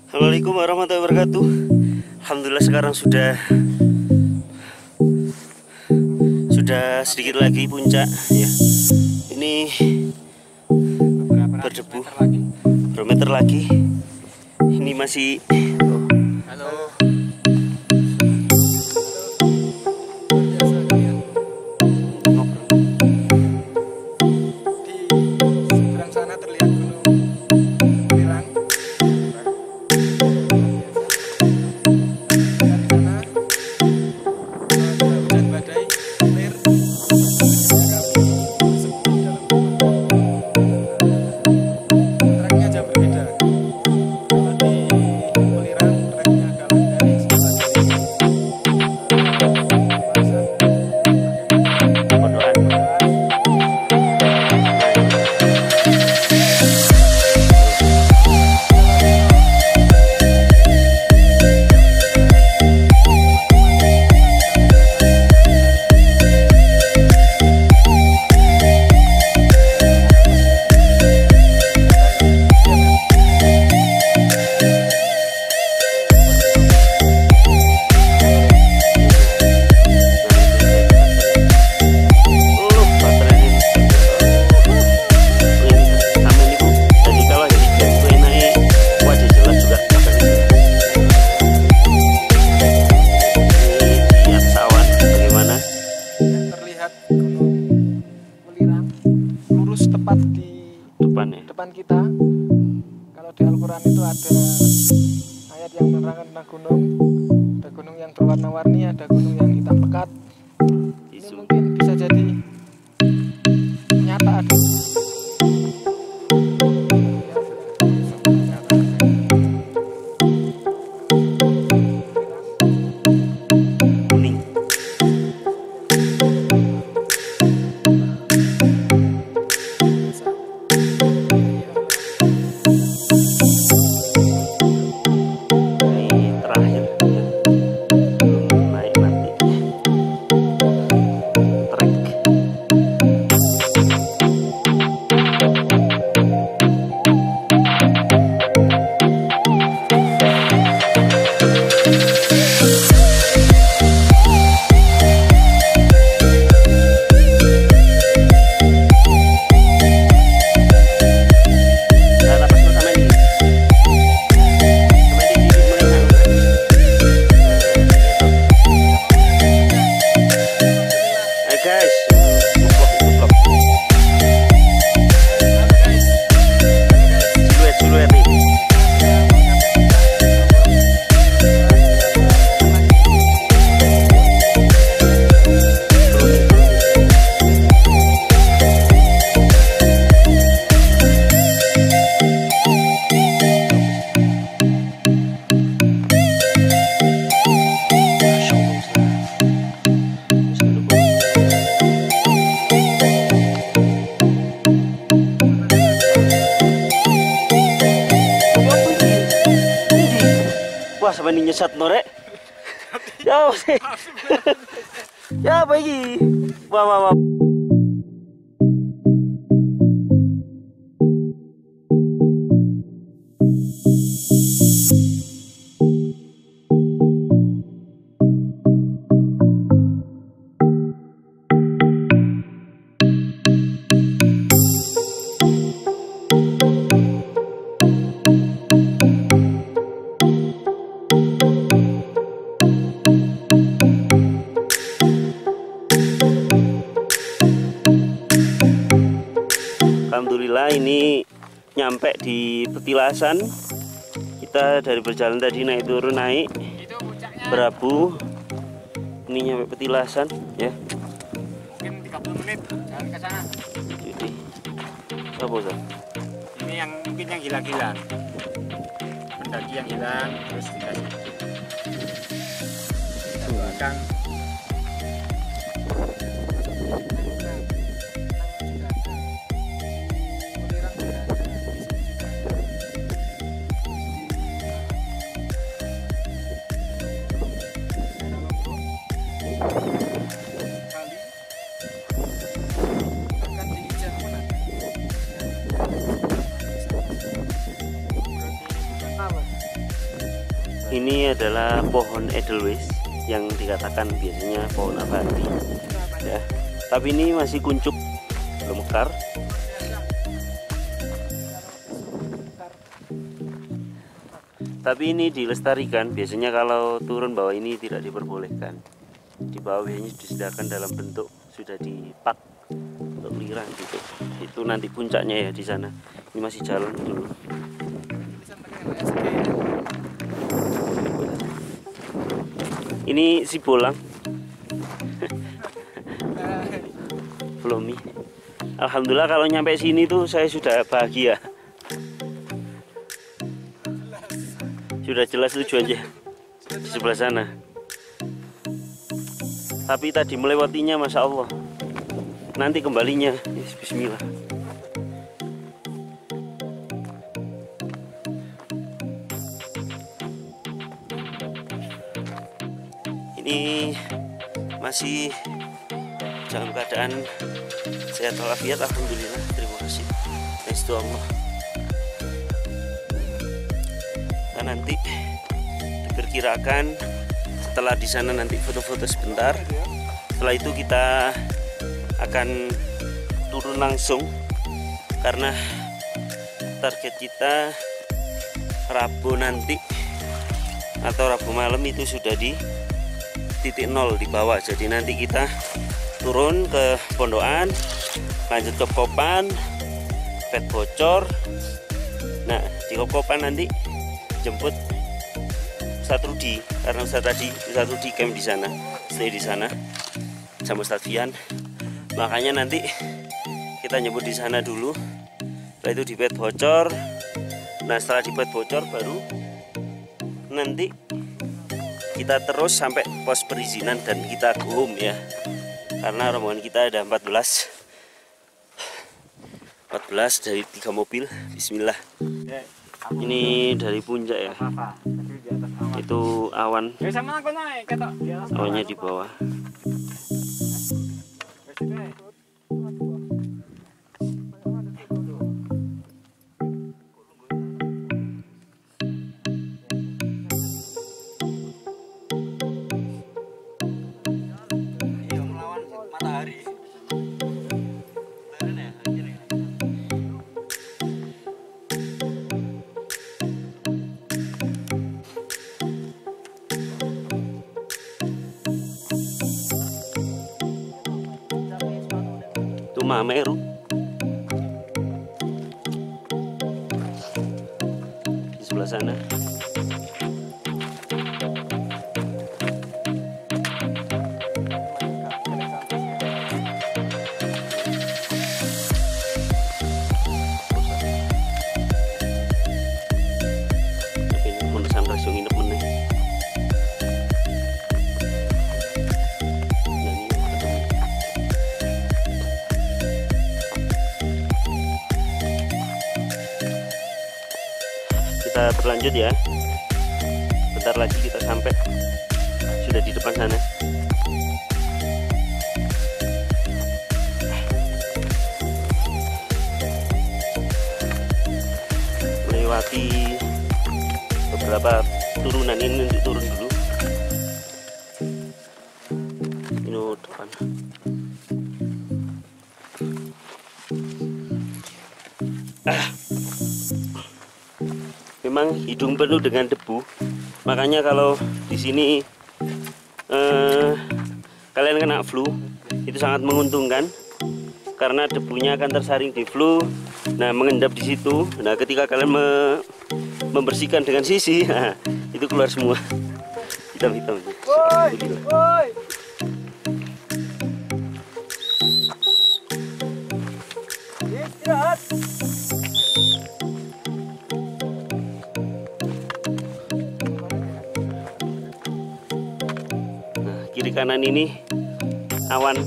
Assalamualaikum warahmatullahi wabarakatuh. Alhamdulillah sekarang sudah sedikit lagi puncak ya. Ini berdebu berapa meter lagi. Ini masih Halo. Di seberang sana terlihat Gunung Lirang. Dan di sana ada hujan badai, petir. Treknya jauh berbeda. Kalau di Welirang treknya agak landai, tepat di depan kita. Kalau di Al-Quran itu ada ayat yang menerangkan tentang gunung. Ada gunung yang berwarna-warni, ada gunung yang hitam pekat. Ini mungkin bisa jadi nyata ada. wah sampai ini nyesat norek. Ya sih. Ya apa ini? Wah. Alhamdulillah ini nyampe di petilasan. Kita dari berjalan tadi naik turun berabu. Ini nyampe petilasan ya. Mungkin 30 menit jalan ke sana. Jadi apa Ustaz? Ini yang mungkin yang hilang-hilang. Pendaki yang hilang terus dikasih. Kita doakan. Ini adalah pohon Edelweiss yang dikatakan biasanya pohon abadi ya. Tapi ini masih kuncup, belum mekar. Tapi ini dilestarikan. Biasanya kalau turun bawah ini tidak diperbolehkan. Di bawah biasanya disediakan dalam bentuk sudah dipak untuk lirang gitu. Itu nanti puncaknya ya di sana. Ini masih jalan dulu. Ini si bolang. Flomi. Alhamdulillah kalau nyampe sini tuh saya sudah bahagia. Sudah jelas tujuannya di sebelah sana. Tapi tadi melewatinya Masya Allah. Nanti kembalinya Bismillah. Ini masih dalam keadaan sehat walafiat, alhamdulillah. Terima kasih restu Allah. Dan nanti diperkirakan setelah di sana nanti foto-foto sebentar. Setelah itu kita akan turun langsung karena target kita Rabu nanti atau Rabu malam itu sudah di titik 0 di bawah. Jadi nanti kita turun ke Pondokan, lanjut ke Kopan, pet bocor. Nah di Kopan nanti jemput Ustadz Rudi, karena Ustadz Rudi camp di sana, stay di sana sama Ustadz Fian. Makanya nanti kita nyebut di sana dulu. Setelah itu di pet bocor. Nah setelah di pet bocor baru nanti kita terus sampai pos perizinan dan kita go home ya. Karena rombongan kita ada 14 dari 3 mobil. Bismillah. Ini dari puncak ya. Itu awan. Awannya di bawah. Mameru di sebelah sana. Kita berlanjut ya. Bentar lagi kita sampai, sudah di depan sana. Melewati beberapa turunan ini, untuk turun dulu. Ini depan. Memang hidung penuh dengan debu, makanya kalau di sini kalian kena flu itu sangat menguntungkan karena debunya akan tersaring di flu, nah mengendap di situ. Nah ketika kalian membersihkan dengan sisi, nah, itu keluar semua hitam-hitam. Alhamdulillah. Istirahat. Kiri kanan ini awan,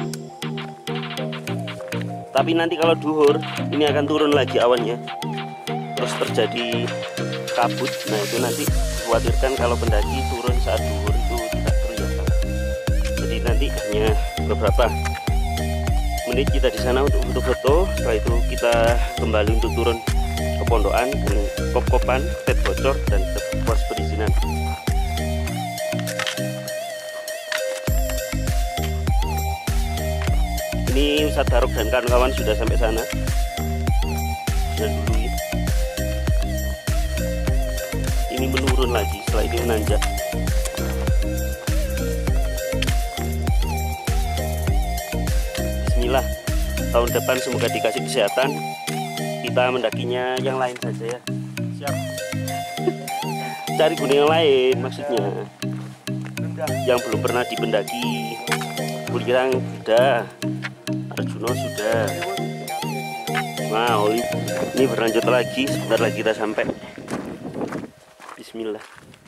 tapi nanti kalau duhur ini akan turun lagi awannya, terus terjadi kabut. Nah itu nanti khawatirkan kalau pendaki turun saat duhur itu tidak kelihatan. Jadi nanti hanya beberapa menit kita di sana untuk foto-foto. Setelah itu kita kembali untuk turun ke Pondokan. kop-kopan, pet bocor, dan pos perizinan. Ini Ustadz Barok dan kawan-kawan sudah sampai sana. Sudah dulu ya. Ini menurun lagi, setelah ini menanjak. Bismillah, tahun depan semoga dikasih kesehatan. Kita mendakinya yang lain saja ya. Siap. Cari gunung yang lain maksudnya. Yang belum pernah dipendaki. Bulirang sudah, Arjuna sudah. Nah, ini berlanjut lagi. Sebentar lagi kita sampai. Bismillah.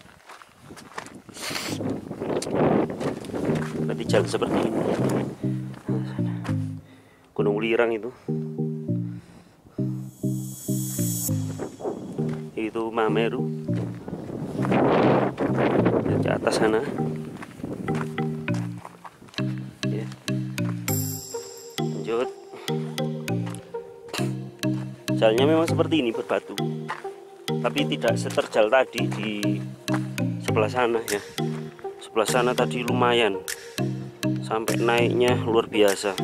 Berarti jalan seperti ini. Gunung Wulirang itu. Itu Mameru. Di atas sana. Ya. Lanjut. Jalannya memang seperti ini, berbatu. Tapi tidak seterjal tadi di sebelah sana ya. Sebelah sana tadi lumayan. Sampai naiknya luar biasa.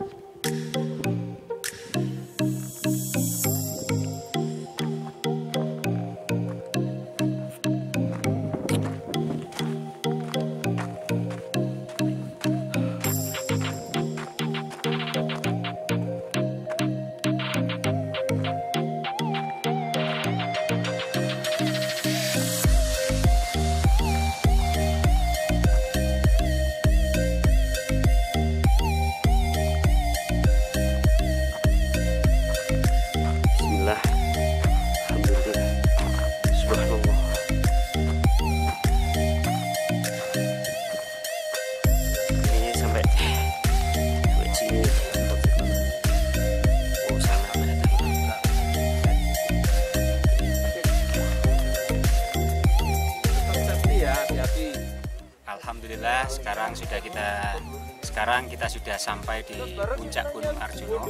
Alhamdulillah sekarang kita sudah sampai di puncak Gunung Arjuna,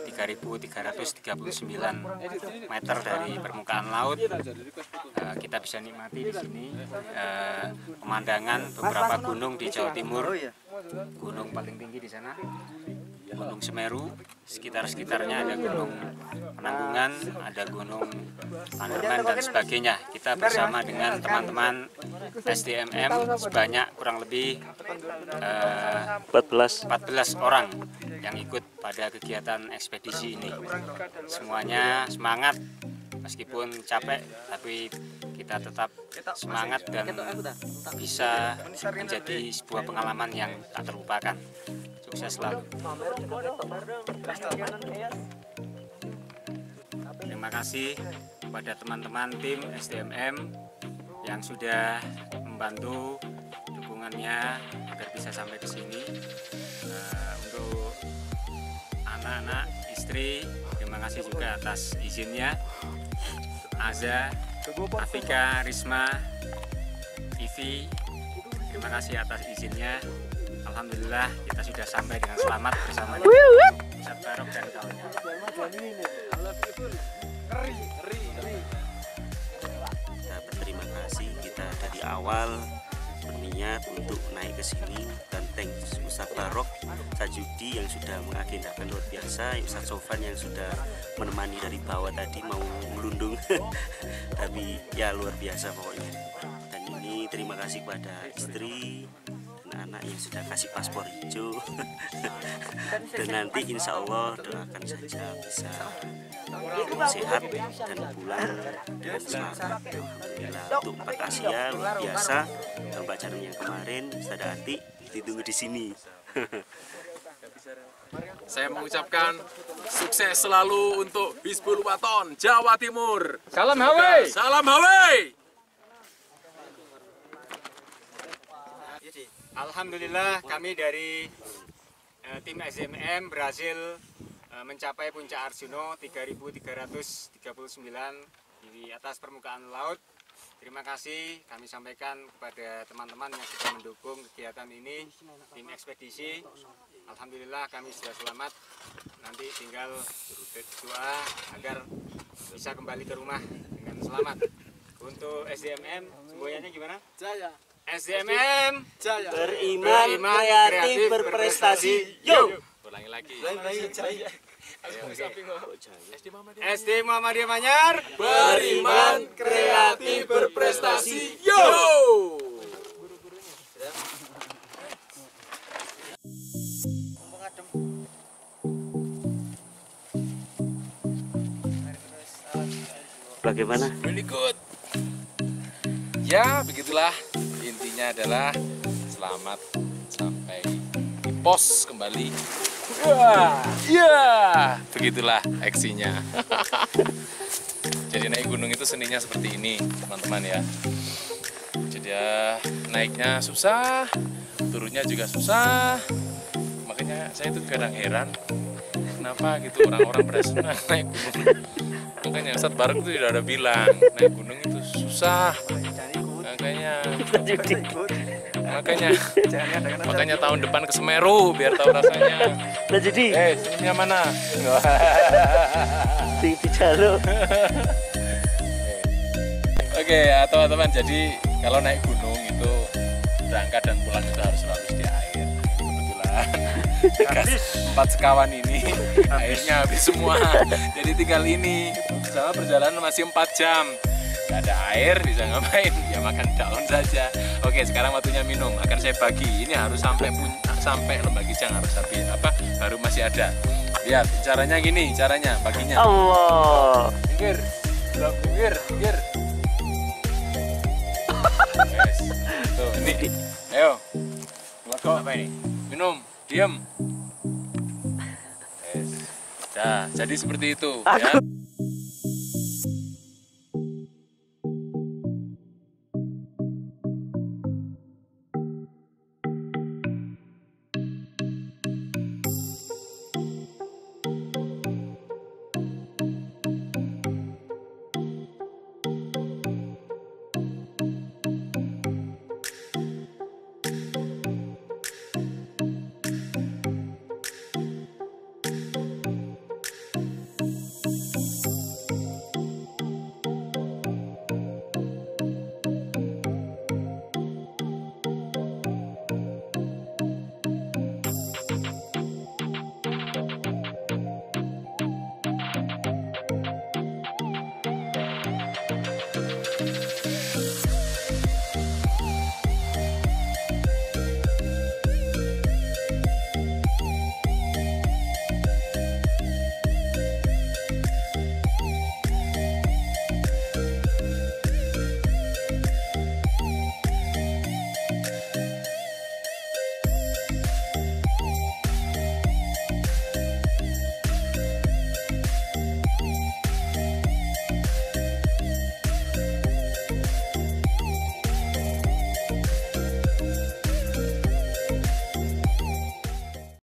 3.339 meter dari permukaan laut. Kita bisa nikmati di sini pemandangan beberapa gunung di Jawa Timur. Gunung paling tinggi di sana Gunung Semeru, sekitar-sekitarnya ada Gunung Penanggungan, ada Gunung Panderman dan sebagainya. Kita bersama dengan teman-teman SDMM sebanyak kurang lebih 14 orang yang ikut pada kegiatan ekspedisi ini. Semuanya semangat, meskipun capek, tapi kita tetap semangat dan bisa menjadi sebuah pengalaman yang tak terlupakan. Sukses selalu. Terima kasih kepada teman-teman tim SDMM yang sudah membantu dukungannya agar bisa sampai ke sini. Untuk anak-anak, istri, terima kasih juga atas izinnya. Aza, Afika, Risma, Ivi, terima kasih atas izinnya. Alhamdulillah kita sudah sampai dengan selamat bersama Ustadz Barok dan kawannya. Kita berterima kasih, kita dari awal berniat untuk naik ke sini, dan thanks Ustadz Barok, Sajudi yang sudah mengagendakan luar biasa, Ustadz Sofan yang sudah menemani dari bawah tadi mau melundung tapi ya luar biasa pokoknya. Dan ini terima kasih kepada istri dan anak yang sudah kasih paspor hijau dan nanti insya Allah doakan saja bisa sehat dan pulang dengan selamat. Alhamdulillah. Untuk Pak Asia luar biasa, pembelajaran yang kemarin Ustadz Ati ditunggu di sini. Saya mengucapkan sukses selalu untuk Hizbul Waton Jawa Timur. Salam Hawaii. Salam Hawaii. Alhamdulillah kami dari tim SDMM berhasil mencapai puncak Arjuna 3.339 di atas permukaan laut. Terima kasih kami sampaikan kepada teman-teman yang sudah mendukung kegiatan ini, tim ekspedisi. Alhamdulillah kami sudah selamat. Nanti tinggal doa agar bisa kembali ke rumah dengan Selamat. Untuk SDMM, semboyannya gimana? Jaya. SDMM Jaya. Beriman, kreatif, berprestasi. Yo. Ulangi lagi. Jaya. SD Muhammadiyah Manyar. Beriman, kreatif, berprestasi. Yo! Bagaimana? Really good. Ya, begitulah. Intinya adalah selamat sampai di pos kembali. Ya, begitulah aksinya. Jadi naik gunung itu seninya seperti ini, teman-teman ya. Jadi ya, naiknya susah, turunnya juga susah. Makanya saya itu kadang heran, kenapa gitu orang-orang berhasil naik gunung. Makanya Ustadz Bareng itu sudah ada bilang, naik gunung itu susah. Makanya tahun depan ke Semeru biar tahu rasanya. Nah jadi Senyumnya mana? di jalur. Oke ya teman-teman, jadi kalau naik gunung itu berangkat dan pulang itu harus di air. Kebetulan empat sekawan ini airnya habis semua. Jadi tinggal ini sama perjalanan masih 4 jam. Gak ada air, bisa ngapain? Ya makan daun saja. Oke, sekarang waktunya minum. Akan saya bagi. Ini harus sampai Lembah Kijang harus habis baru masih ada. Lihat, caranya gini, caranya baginya. Allah. Pinggir. Pinggir. Yes. Tuh, ini. Ayo. Kok apa ini? Minum, diam. Yes. Nah, jadi seperti itu ya.